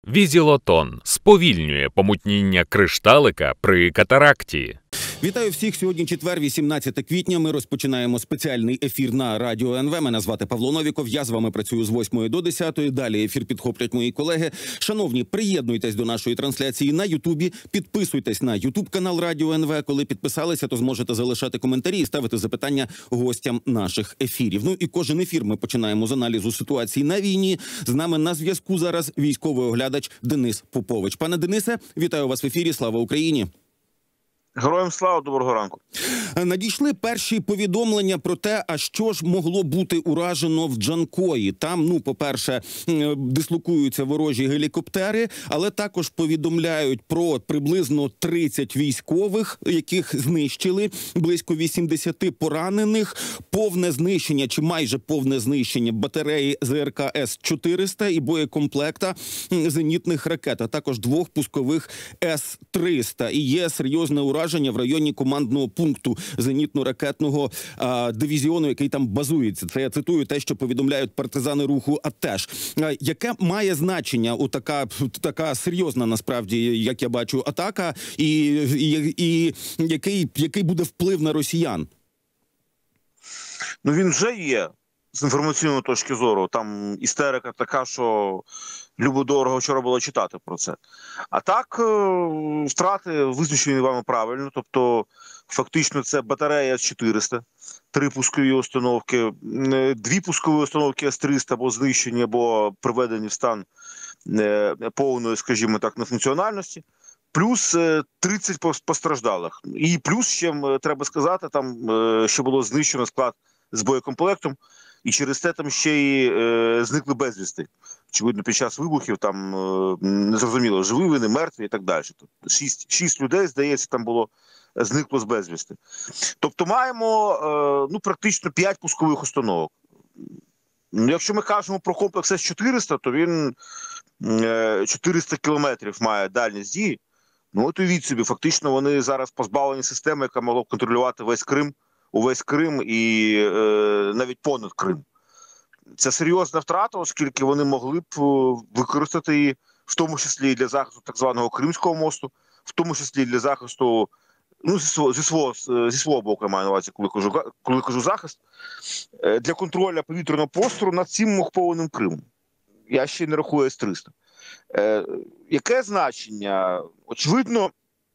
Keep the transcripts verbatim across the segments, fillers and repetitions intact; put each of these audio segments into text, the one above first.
Візілотон сповільнює помутніння кришталика при катаракті. Вітаю всіх! Сьогодні четвер, вісімнадцяте квітня. Ми розпочинаємо спеціальний ефір на Радіо ен ве. Мене звати Павло Новіков. Я з вами працюю з восьмої до десятої. Далі ефір підхоплять мої колеги. Шановні, приєднуйтесь до нашої трансляції на Ютубі. Підписуйтесь на Ютуб-канал Радіо ен ве. Коли підписалися, то зможете залишати коментарі і ставити запитання гостям наших ефірів. Ну і кожен ефір ми починаємо з аналізу ситуації на війні. З нами на зв'язку зараз військовий оглядач Денис Попович. Пане Денисе, вітаю вас в ефірі. Слава Україні! Героям слава, доброго ранку. Надійшли перші повідомлення про те, а що ж могло бути уражено в Джанкої. Там, ну, по-перше, дислокуються ворожі гелікоптери, але також повідомляють про приблизно тридцять військових, яких знищили, близько вісімдесят поранених, повне знищення, чи майже повне знищення батареї зет ер ка ес чотириста і боєкомплекта зенітних ракет, а також двох пускових ес триста. І є серйозне ураження в районі командного пункту зенітно-ракетного а, дивізіону, який там базується. Це я цитую те, що повідомляють партизани руху АТЕШ. А, яке має значення у така, така серйозна, насправді, як я бачу, атака, і, і, і який, який буде вплив на росіян? Ну, він вже є, з інформаційної точки зору. Там істерика така, що любо-дорого вчора було читати про це. А так, втрати визначені вами правильно. Тобто, фактично, це батарея ес чотириста, три пускові установки, дві пускові установки ес триста або знищені, або приведені в стан повної, скажімо так, нефункціональності. Плюс тридцять постраждалих. І плюс, ще треба сказати, там ще було знищено склад з боєкомплектом, і через це там ще й е, зникли безвісти. Очевидно, під час вибухів там е, не зрозуміло, живі вони, мертві і так далі. Тобто, шість, шість людей, здається, там було зникло з безвісти. Тобто маємо е, ну, практично п'ять пускових установок. Якщо ми кажемо про комплекс ес чотириста, то він е, чотириста кілометрів має дальність дії. Ну, от уявіть собі, фактично вони зараз позбавлені системи, яка могла б контролювати весь Крим, увесь Крим і е, навіть понад Крим. Це серйозна втрата, оскільки вони могли б використати її, в тому числі і для захисту так званого Кримського мосту, в тому числі і для захисту, ну, зі свого, зі свого, зі свого боку, я маю на увазі, коли кажу, коли кажу захист, для контролю повітряного простору над цим окупованим Кримом. Я ще не рахую ес триста. Е, яке значення? Очевидно,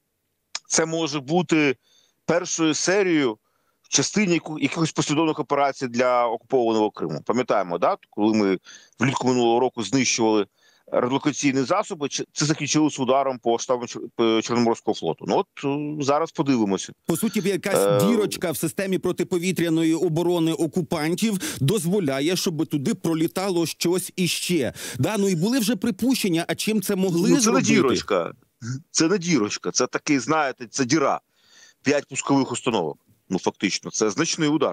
це може бути першою серією в частині якихось послідовних операцій для окупованого Криму. Пам'ятаємо, да? Коли ми влітку минулого року знищували радіолокаційні засоби, це закінчилося ударом по штабу Чорноморського флоту. Ну от зараз подивимося. По суті, якась дірочка в системі протиповітряної оборони окупантів дозволяє, щоб туди пролітало щось іще. Да, ну і були вже припущення, а чим це могли ну, це зробити? Це не дірочка. Це не дірочка. Це такий, знаєте, це діра. П'ять пускових установок. Ну, фактично, це значний удар.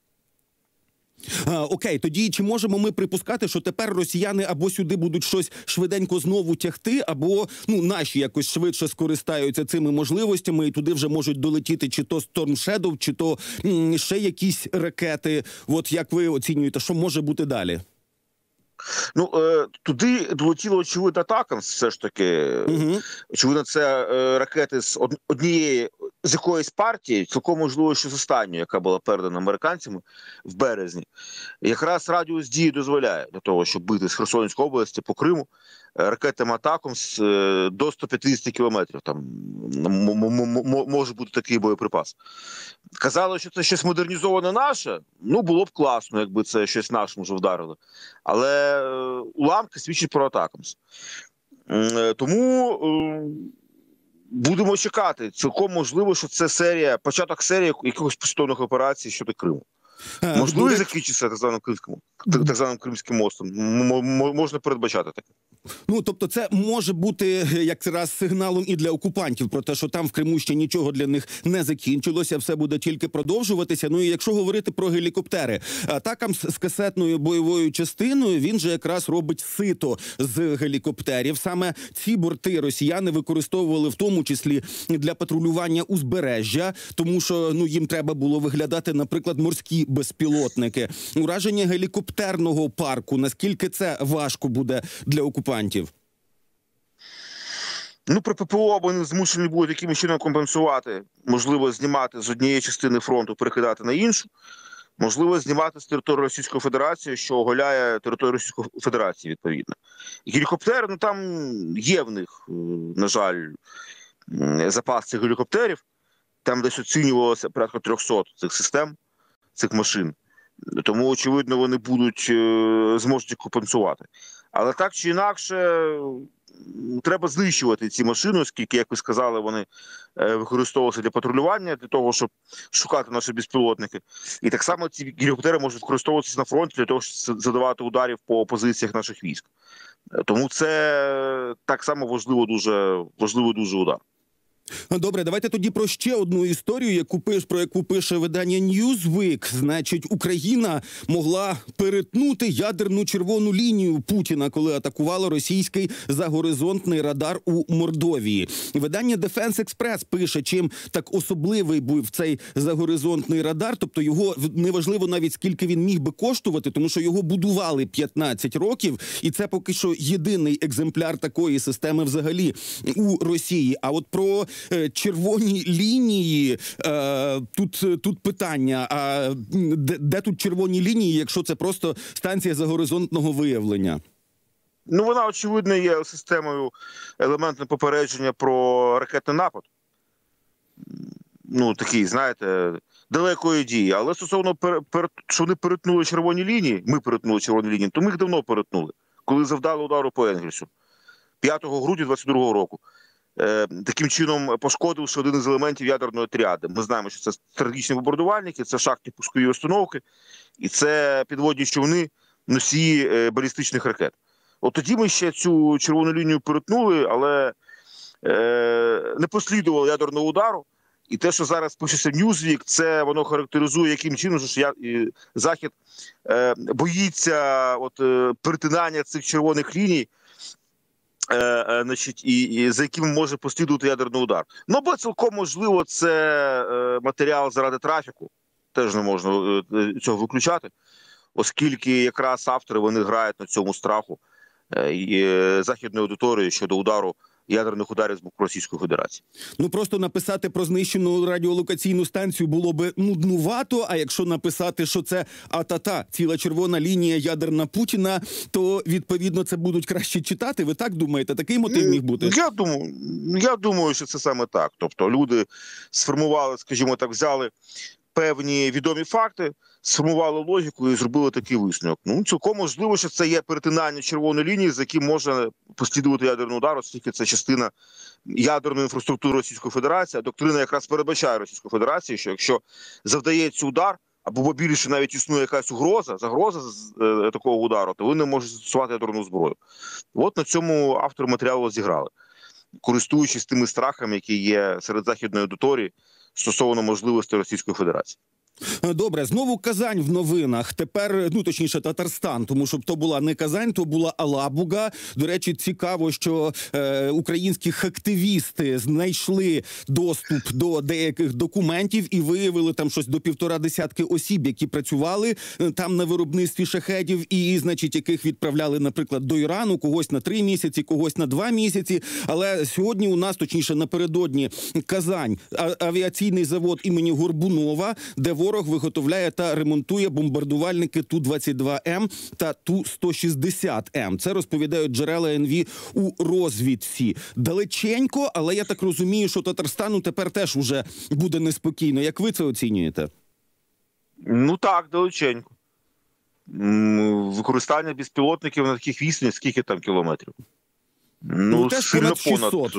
А, окей, тоді чи можемо ми припускати, що тепер росіяни або сюди будуть щось швиденько знову тягти, або ну наші якось швидше скористаються цими можливостями і туди вже можуть долетіти чи то Storm Shadow, чи то м, ще якісь ракети. От як ви оцінюєте, що може бути далі? Ну, е, туди долетіло, очевидно, атакам, все ж таки. Угу. Очевидно, це е, ракети з однієї, з якоїсь партії, цілком можливо, що з останньої, яка була передана американцями в березні. Якраз радіус дії дозволяє для того, щоб бити з Херсонської області по Криму ракетами атаком з, е, до сто п'ятдесят кілометрів. Там може бути такий боєприпас. Казали, що це щось модернізоване наше. Ну, було б класно, якби це щось наше вже вдарили. Але е, уламки свідчать про атакам. Е, тому е, будемо чекати. Цілком можливо, що це серія, початок серії якихось послідовних операцій щодо Криму. Можливо, буде... закінчиться так званим Кримським, так званим Кримським мостом. Можна передбачати таке. Ну, тобто це може бути якраз сигналом і для окупантів про те, що там в Криму ще нічого для них не закінчилося, все буде тільки продовжуватися. Ну і якщо говорити про гелікоптери, атакам з касетною бойовою частиною, він же якраз робить сито з гелікоптерів. Саме ці борти росіяни використовували в тому числі для патрулювання узбережжя, тому що ну їм треба було виглядати, наприклад, морські безпілотники. Ураження гелікоптерного парку, наскільки це важко буде для окупантів? Ну, при ППО вони змушені будуть якимось чином компенсувати, можливо, знімати з однієї частини фронту, перекидати на іншу, можливо, знімати з території Російської Федерації, що оголяє територію Російської Федерації, відповідно. Гелікоптери, ну там є в них, на жаль, запас цих гелікоптерів, там десь оцінювалося порядка трьохсот цих систем, цих машин. Тому, очевидно, вони будуть, зможуть їх компенсувати. Але так чи інакше, треба знищувати ці машини, оскільки, як ви сказали, вони використовувалися для патрулювання, для того, щоб шукати наші безпілотники. І так само ці гелікоптери можуть використовуватися на фронті для того, щоб задавати ударів по позиціях наших військ. Тому це так само важливо дуже, важливий дуже удар. Добре, давайте тоді про ще одну історію, яку пиш, про яку пише видання Newsweek. Значить, Україна могла перетнути ядерну червону лінію Путіна, коли атакувала російський загоризонтний радар у Мордовії. Видання Defense Express пише, чим так особливий був цей загоризонтний радар, тобто його неважливо навіть скільки він міг би коштувати, тому що його будували п'ятнадцять років, і це поки що єдиний екземпляр такої системи взагалі у Росії. А от про червоні лінії, е, тут, тут питання, а де, де тут червоні лінії, якщо це просто станція загоризонтного виявлення? Ну, вона, очевидно, є системою елементного попередження про ракетний напад. Ну, такий, знаєте, далекої дії. Але стосовно, пер, пер, що вони перетнули червоні лінії, ми перетнули червоні лінії, то ми їх давно перетнули, коли завдали удару по Енгельсу п'ятого грудня двадцять другого року. Таким чином пошкодивши один із елементів ядерної тріади. Ми знаємо, що це стратегічні бомбардувальники, це шахтні пускові установки, і це підводні човни, носії балістичних ракет. От тоді ми ще цю червону лінію перетнули, але е, не послідувало ядерного удару. І те, що зараз пишеться в Newsweek, це воно характеризує, яким чином що я, і, Захід е, боїться от, е, перетинання цих червоних ліній, Е, значить, і, і за яким може послідувати ядерний удар. Ну, бо цілком можливо це е, матеріал заради трафіку, теж не можна е, цього виключати, оскільки якраз автори, вони грають на цьому страху е, і, е, західної аудиторії щодо удару, ядерних ударів з боку Російської Федерації. Ну, просто написати про знищену радіолокаційну станцію було би нуднувато, а якщо написати, що це а-та-та, ціла червона лінія ядерна Путіна, то, відповідно, це будуть краще читати. Ви так думаєте? Такий мотив міг бути? Я думаю, я думаю, що це саме так. Тобто люди сформували, скажімо так, взяли певні відомі факти, сформували логіку і зробили такий висновок. Ну, цілком можливо, що це є перетинання червоної лінії, з яким може послідувати ядерний удар, оскільки це частина ядерної інфраструктури Російської Федерації. А доктрина якраз передбачає Російську Федерацію, що якщо завдається удар, або більше навіть існує якась угроза, загроза з е, такого удару, то вони можуть застосувати ядерну зброю. От на цьому автори матеріалу зіграли, користуючись тими страхами, які є серед західної аудиторії стосовно можливості Російської Федерації. Добре, знову Казань в новинах. Тепер, ну, точніше, Татарстан, тому що то була не Казань, то була Алабуга. До речі, цікаво, що е, українські активісти знайшли доступ до деяких документів і виявили там щось до півтора десятки осіб, які працювали там на виробництві шахедів і, значить, яких відправляли, наприклад, до Ірану, когось на три місяці, когось на два місяці. Але сьогодні у нас, точніше, напередодні Казань, авіаційний завод імені Горбунова, де ворог виготовляє та ремонтує бомбардувальники Ту двадцять два М та Ту сто шістдесят М. Це розповідають джерела ен ве у розвідці. Далеченько, але я так розумію, що Татарстану тепер теж уже буде неспокійно. Як ви це оцінюєте? Ну так, далеченько. Використання безпілотників на таких відстанях, скільки там кілометрів? Ну, ну теж сильно понад шістсот.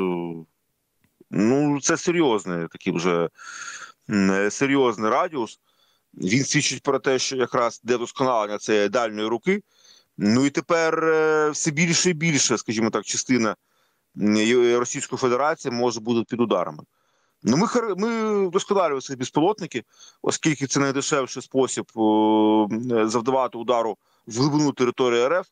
Ну, це серйозний такий вже серйозний радіус. Він свідчить про те, що якраз для вдосконалення цієї дальньої руки. Ну і тепер все більше і більше, скажімо так, частина Російської Федерації може бути під ударами. Ну, ми, ми вдосконалюємо ці безпілотники, оскільки це найдешевший спосіб завдавати удару в глибину території РФ.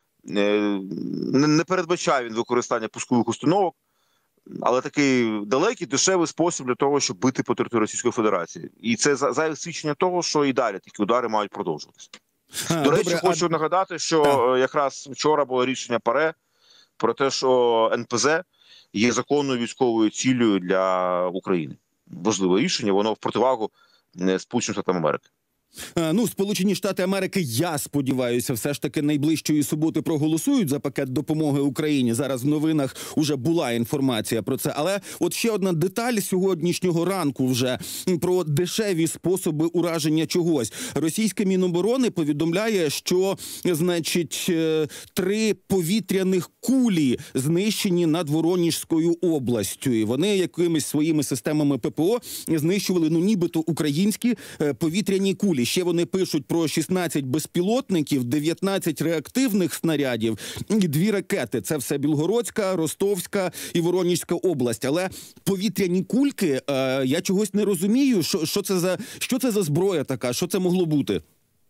Не передбачає він використання пускових установок, але такий далекий, дешевий спосіб для того, щоб бити по території Російської Федерації. І це зайве свідчення того, що і далі такі удари мають продовжуватися. А, До речі, добре, хочу а... нагадати, що так. якраз вчора було рішення ПАРЕ про те, що ен пе зет є законною військовою ціллю для України. Важливе рішення, воно в противагу Сполученим Штатам Америки. Ну, Сполучені Штати Америки, я сподіваюся, все ж таки найближчої суботи проголосують за пакет допомоги Україні. Зараз в новинах уже була інформація про це. Але от ще одна деталь сьогоднішнього ранку вже про дешеві способи ураження чогось. Російське Міноборони повідомляє, що, значить, три повітряних кулі знищені над Воронежською областю. І вони якимись своїми системами пе пе о знищували, ну, нібито українські повітряні кулі. Ще вони пишуть про шістнадцять безпілотників, дев'ятнадцять реактивних снарядів і дві ракети. Це все Білгородська, Ростовська і Воронежська область. Але повітряні кульки, е, я чогось не розумію, що, що, це за, що це за зброя така, що це могло бути?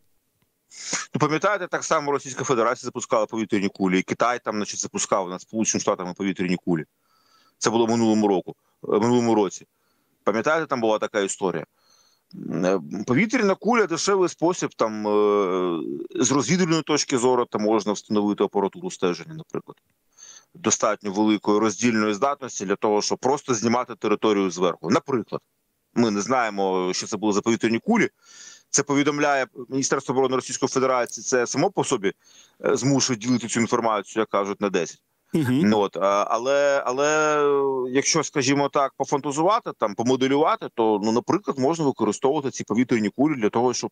Ну, пам'ятаєте, так само Російська Федерація запускала повітряні кулі, і Китай там, значить, запускав над Сполученими Штатами повітряні кулі. Це було минулому року, минулому році. Пам'ятаєте, там була така історія? Повітряна куля – дешевий спосіб, там, з розвідувальної точки зору, там можна встановити апаратуру стеження, наприклад. Достатньо великої роздільної здатності для того, щоб просто знімати територію зверху. Наприклад, ми не знаємо, що це було за повітряні кулі. Це повідомляє Міністерство оборони Російської Федерації, це само по собі змушує ділити цю інформацію, як кажуть, на десять. Uh-huh. От, але, але якщо, скажімо так, пофантазувати, там, помоделювати, то, ну, наприклад, можна використовувати ці повітряні кулі для того, щоб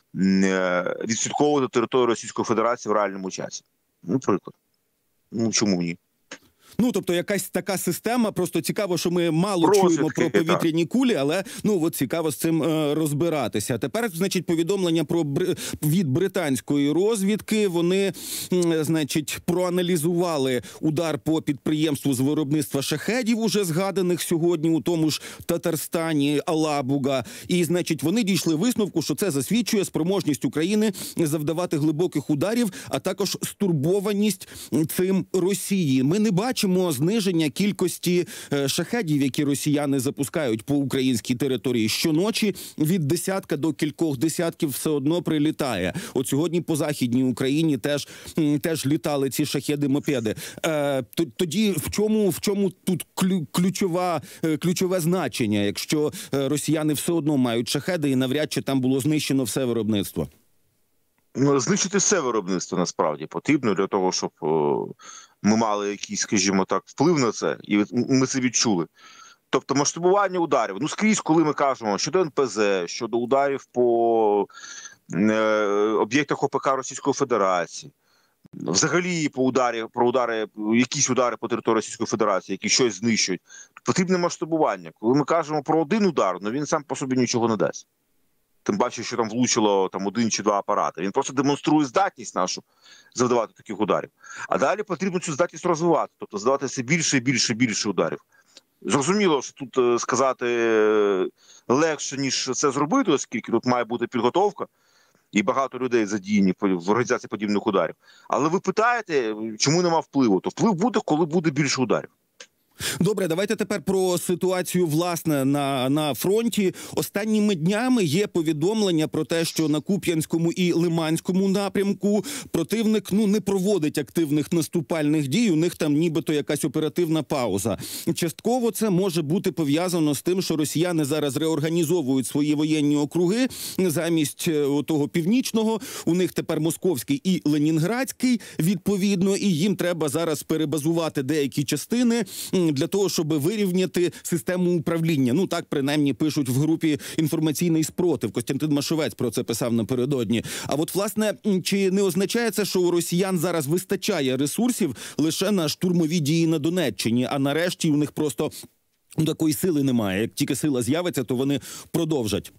відслідковувати територію Російської Федерації в реальному часі. Наприклад. Ну, чому ні? Ну, тобто якась така система, просто цікаво, що ми мало Розвідки, чуємо про повітряні так. кулі, але, ну, от цікаво з цим е, розбиратися. Тепер, значить, повідомлення про від британської розвідки, вони, е, значить, проаналізували удар по підприємству з виробництва шахедів, уже згаданих сьогодні, у тому ж Татарстані, Алабуга, і, значить, вони дійшли висновку, що це засвідчує спроможність України завдавати глибоких ударів, а також стурбованість цим Росії. Ми не бачимо зниження кількості шахедів, які росіяни запускають по українській території. Щоночі від десятка до кількох десятків все одно прилітає. От сьогодні по Західній Україні теж, теж літали ці шахеди-мопеди. Е, тоді в чому, в чому тут ключова, ключове значення, якщо росіяни все одно мають шахеди і навряд чи там було знищено все виробництво? Знищити все виробництво насправді потрібно для того, щоб ми мали якийсь, скажімо так, вплив на це, і ми це відчули. Тобто масштабування ударів. Ну, скрізь, коли ми кажемо щодо ен пе зет, щодо ударів по е, об'єктах о пе ка Російської Федерації, взагалі по ударі, про удари, якісь удари по території Російської Федерації, які щось знищують, потрібне масштабування. Коли ми кажемо про один удар, ну він сам по собі нічого не дасть. Тим паче, що там влучило там один чи два апарати. Він просто демонструє здатність нашу завдавати таких ударів. А далі потрібно цю здатність розвивати, тобто здавати все більше і більше і більше ударів. Зрозуміло, що тут сказати легше, ніж це зробити, оскільки тут має бути підготовка і багато людей задіяні в організації подібних ударів. Але ви питаєте, чому нема впливу? То вплив буде, коли буде більше ударів. Добре, давайте тепер про ситуацію, власне, на, на фронті. Останніми днями є повідомлення про те, що на Куп'янському і Лиманському напрямку противник, ну, не проводить активних наступальних дій, у них там нібито якась оперативна пауза. Частково це може бути пов'язано з тим, що росіяни зараз реорганізовують свої воєнні округи. Замість того північного у них тепер Московський і Ленінградський, відповідно, і їм треба зараз перебазувати деякі частини для того, щоб вирівняти систему управління. Ну, так, принаймні, пишуть в групі «Інформаційний спротив». Костянтин Машовець про це писав напередодні. А от, власне, чи не означає це, що у росіян зараз вистачає ресурсів лише на штурмові дії на Донеччині, а нарешті у них просто ну, такої сили немає? Як тільки сила з'явиться, то вони продовжать.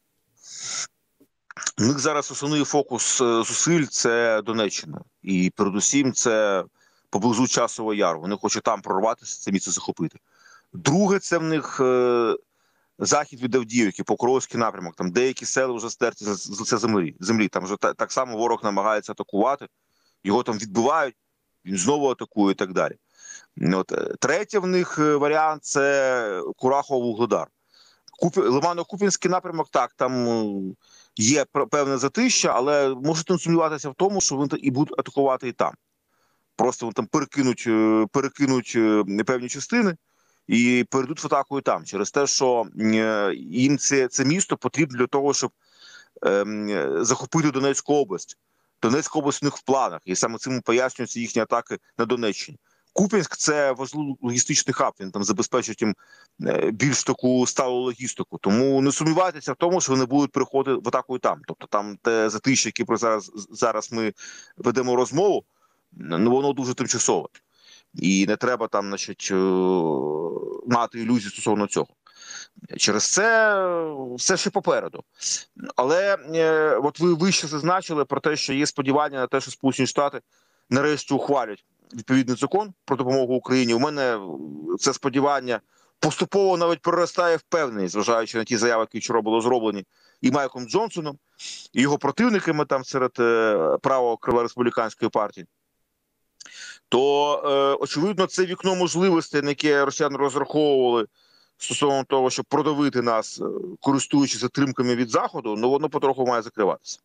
У них зараз основний фокус зусиль – це Донеччина. І передусім це поблизу Часового Яру. Вони хочуть там прорватися, це місце захопити. Друге, це в них е, захід від Авдіївки, Покровський напрямок. Там деякі сели вже стерті з, з лиця землі. землі. Там вже та, так само ворог намагається атакувати, його там відбивають, він знову атакує і так далі. От. Третє в них варіант – це Курахово-Вугледар. Куп... Лимано-Куп'янський напрямок, так, там є певне затища, але можете сумніватися в тому, що вони і будуть атакувати і там. Просто там перекинуть, перекинуть певні частини і перейдуть в атаку і там. Через те, що їм це, це місто потрібно для того, щоб ем, захопити Донецьку область. Донецька область у них в планах, і саме цим пояснюються їхні атаки на Донеччині. Куп'янськ – це важливий логістичний хаб, він там забезпечить їм більш таку сталу логістику. Тому не сумнівайтеся в тому, що вони будуть приходити в атаку і там. Тобто там те затишя, яке про зараз, зараз ми ведемо розмову, ну воно дуже тимчасове. І не треба там, значить, мати ілюзії стосовно цього. Через це все ще попереду. Але е, от ви вище зазначили про те, що є сподівання на те, що Сполучені Штати нарешті ухвалять відповідний закон про допомогу Україні. У мене це сподівання поступово навіть проростає впевненість, зважаючи на ті заяви, які вчора були зроблені і Майком Джонсоном, і його противниками там серед е, правого крила республіканської партії. То, е, очевидно, це вікно можливостей, на яке росіяни розраховували стосовно того, щоб продавити нас, користуючись затримками від Заходу, ну воно потроху має закриватися.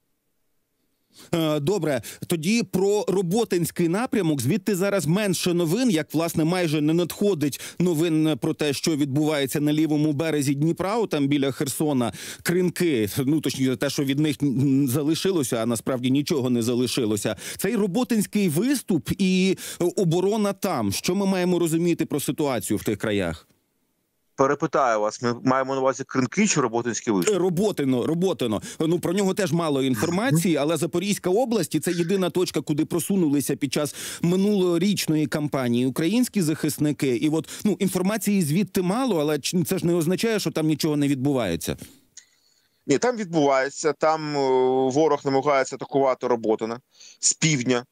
Добре, тоді про Роботинський напрямок. Звідти зараз менше новин, як, власне, майже не надходить новин про те, що відбувається на лівому березі Дніпра, там біля Херсона, кринки, ну, точніше, те, що від них залишилося, а насправді нічого не залишилося. Цей Роботинський виступ і оборона там. Що ми маємо розуміти про ситуацію в тих краях? Перепитаю вас, ми маємо на увазі кринки чи Роботинський виступ? Роботино, Роботино. Ну, про нього теж мало інформації, але Запорізька область – це єдина точка, куди просунулися під час минулорічної кампанії українські захисники. І от, ну, інформації звідти мало, але це ж не означає, що там нічого не відбувається. Ні, там відбувається, там ворог намагається атакувати Роботино з півдня.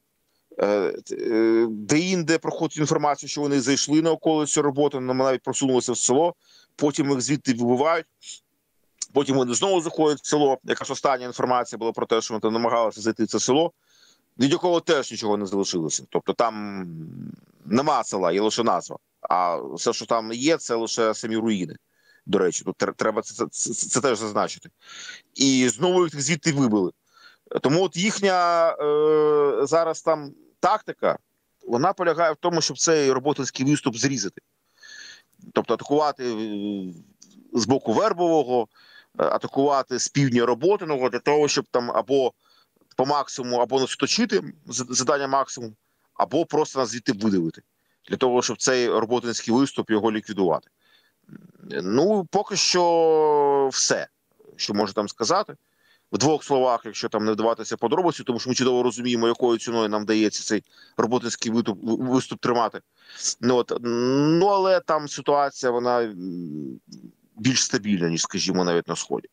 Де-інде проходить інформація, що вони зайшли на околицю Роботино, навіть просунулися в село, потім їх звідти вибивають, потім вони знову заходять в село. Якась остання інформація була про те, що вони там намагалися зайти в це село, від якого теж нічого не залишилося. Тобто там нема села, є лише назва, а все, що там є, це лише самі руїни. До речі, тут треба це, це, це, це теж зазначити. І знову їх звідти вибили. Тому от їхня е, зараз там тактика, вона полягає в тому, щоб цей Роботинський виступ зрізати. Тобто атакувати з боку Вербового, атакувати з півдня Роботиного, для того, щоб там або по максимуму, або нас вточити, завдання максимум, або просто нас звідти видавити. Для того, щоб цей Роботинський виступ його ліквідувати. Ну, поки що все, що можу там сказати. В двох словах, якщо там не вдаватися подробиці, тому що ми чудово розуміємо, якою ціною нам вдається цей Роботинський виступ, виступ тримати. Ну, от, ну, але там ситуація, вона більш стабільна, ніж, скажімо, навіть на Сході.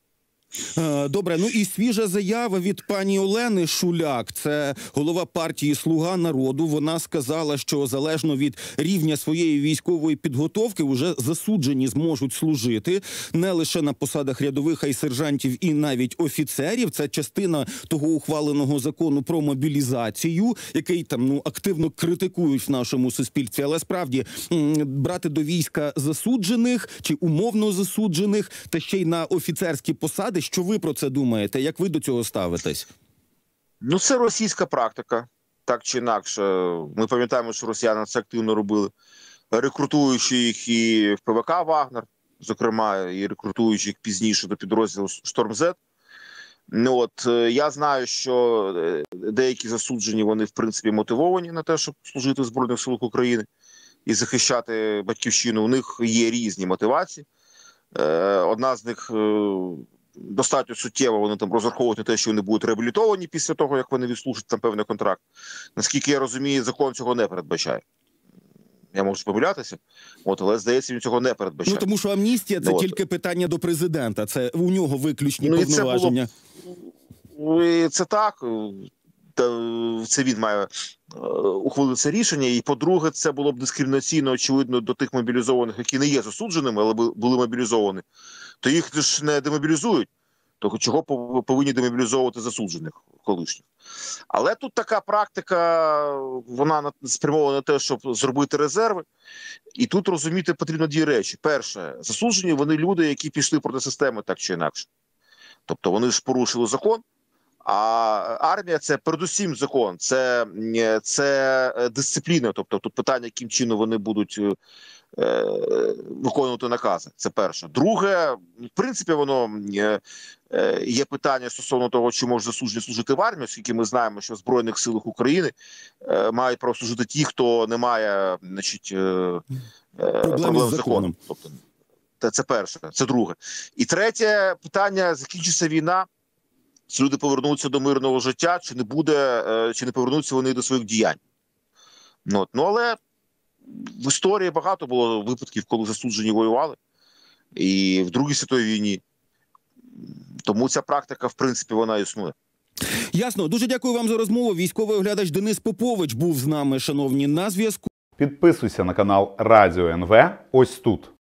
Добре, ну і свіжа заява від пані Олени Шуляк, це голова партії «Слуга народу». Вона сказала, що залежно від рівня своєї військової підготовки вже засуджені зможуть служити не лише на посадах рядових, а й сержантів і навіть офіцерів. Це частина того ухваленого закону про мобілізацію, який там ну активно критикують в нашому суспільстві. Але справді брати до війська засуджених чи умовно засуджених та ще й на офіцерські посади. Що ви про це думаєте? Як ви до цього ставитесь? Ну, це російська практика, так чи інакше. Ми пам'ятаємо, що росіяни це активно робили, рекрутуючи їх і в ПВК «Вагнер», зокрема, і рекрутуючи їх пізніше до підрозділу «Штормзет». Ну, от, я знаю, що деякі засуджені, вони, в принципі, мотивовані на те, щоб служити в Збройних силах України і захищати батьківщину. У них є різні мотивації. Одна з них достатньо суттєво, вони там розраховують на те, що вони будуть реабілітовані після того, як вони відслужать там певний контракт. Наскільки я розумію, закон цього не передбачає. Я можу помилятися, от, але, здається, він цього не передбачає. Ну, тому що амністія – це ну, тільки от. питання до президента, це у нього виключні ну, повноваження. Це, було... це так, це він має ухвалити це рішення, і, по-друге, це було б дискримінаційно, очевидно, до тих мобілізованих, які не є засудженими, але були мобілізовані. То їх ж не демобілізують, то чого повинні демобілізовувати засуджених колишніх. Але тут така практика, вона спрямована на те, щоб зробити резерви. І тут розуміти потрібно дві речі. Перше, засуджені вони люди, які пішли проти системи так чи інакше. Тобто вони ж порушили закон, А армія – це передусім закон, це, це дисципліна. Тобто тут питання, яким чином вони будуть е, виконувати накази. Це перше. Друге, в принципі, воно е, є питання стосовно того, чи може засуджені служити в армії, оскільки ми знаємо, що в Збройних силах України е, мають право служити ті, хто не має, значить, е, проблем з законом. Тобто, це перше. Це друге. І третє питання: закінчиться війна, ці люди повернуться до мирного життя, чи не буде, чи не повернуться вони до своїх діянь. Ну, ну але в історії багато було випадків, коли засуджені воювали. І в Другій світовій війні. Тому ця практика, в принципі, вона існує. Ясно. Дуже дякую вам за розмову. Військовий оглядач Денис Попович був з нами, шановні, на зв'язку. Підписуйся на канал Радіо ен ве ось тут.